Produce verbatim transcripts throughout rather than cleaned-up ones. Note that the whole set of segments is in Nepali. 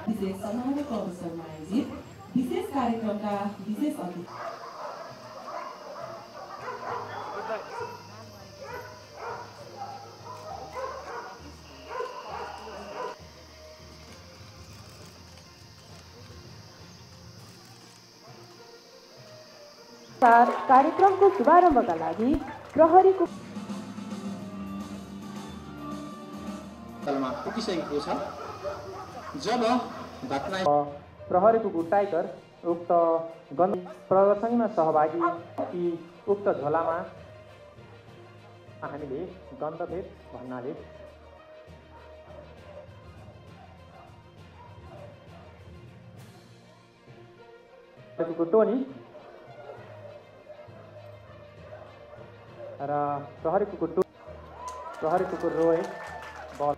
विशेष समारोहको अवसरमा आयोजित विशेष कार्यक्रमका विशेष अतिथि कार्यक्रमको शुभारम्भका लागि प्रहरीको तलमा पुगिसकेको छ। जब घटना प्रहरीको टाइगर उक्त गण प्रदर्शनीमा सहभागी यी उक्त झोलामा हामीले गन्धभेद भन्नाले टोनी र प्रहरी कुकुर टो प्रहरी कुकुर रोए बल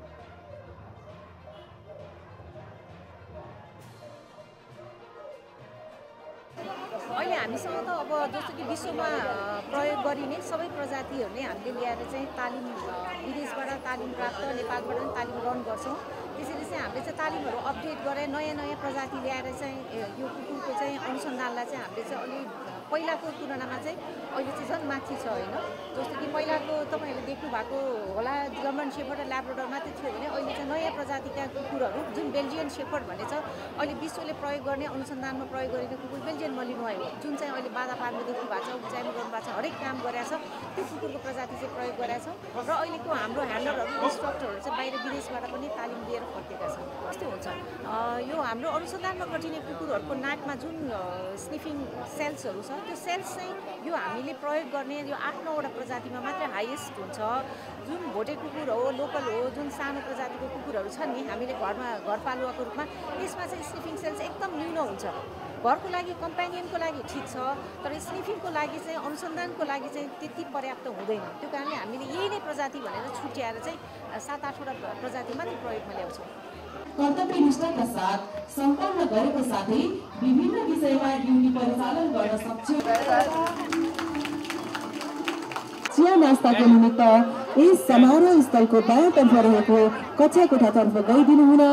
अहिले हामीसँग त अब जस्तो कि विश्वमा प्रयोग गरिने सबै प्रजातिहरूले हामीले ल्याएर चाहिँ तालिम विदेशबाट तालिम प्राप्त नेपालबाट पनि तालिम ग्रहण गर्छौँ। त्यसैले चाहिँ हामीले चाहिँ तालिमहरू अपडेट गरेर नयाँ नयाँ प्रजाति ल्याएर चाहिँ यो कुकुरको चाहिँ अनुसन्धानलाई चाहिँ हामीले चाहिँ अलि पहिलाको तुलनामा चाहिँ अहिले चाहिँ झन् माथि छ होइन। जस्तो कि पहिलाको तपाईँहरूले देख्नु भएको होला जर्मन शेफर्ड र ल्याब्राडोर मात्रै थियो भने अहिले चाहिँ नयाँ प्रजातिका कुकुरहरू जुन बेल्जियन शेफर्ड भन्ने छ अहिले विश्वले प्रयोग गर्ने अनुसन्धानमा प्रयोग गरेको कुकुर बेल्जियन मलिनोय हो जुन चाहिँ अहिले बाधा पार्नु देख्नु भएको छ उचाइमा गर्नु भएको छ हरेक काम गरेको छ त्यो कुकुरको प्रजाति चाहिँ प्रयोग गरेका छौँ र अहिलेको हाम्रो ह्यान्डलरहरू इन्स्ट्रक्टरहरू चाहिँ बाहिर विदेशबाट पनि तालिम दिएर फर्केका छन्। कस्तो हुन्छ यो हाम्रो अनुसन्धानमा खटिने कुकुरहरूको नाकमा जुन स्निफिङ सेल्सहरू छ त्यो सेल्स चाहिँ यो हामीले प्रयोग गर्ने यो आठ नौवटा प्रजातिमा मात्रै हाइएस्ट हुन्छ। जुन भोटे कुकुर हो लोकल हो जुन सानो प्रजातिको कुकुरहरू छन् नि हामीले घरमा घरपालुवाको रूपमा त्यसमा चाहिँ स्निफिङ सेल्स एकदम न्यून हुन्छ। घरको लागि कम्पेनियनको लागि ठिक छ तर स्निफिङको लागि चाहिँ अनुसन्धानको लागि चाहिँ त्यति पर्याप्त हुँदैन। त्यो कारणले हामीले यही नै प्रजाति भनेर छुट्याएर चाहिँ सात आठवटा प्रजाति मात्रै प्रयोगमा ल्याउँछौँ। कर्तव्य निष्ठाका साथ सम्पन्न गरेको साथै विभिन्न विषयमा ड्युटी परिचालन गर्न सक्छौँ। चिया नास्ताको निमित्त यस समारोह स्थलको दायाँतर्फ रहेको कक्षा कोठातर्फ गइदिनु हुन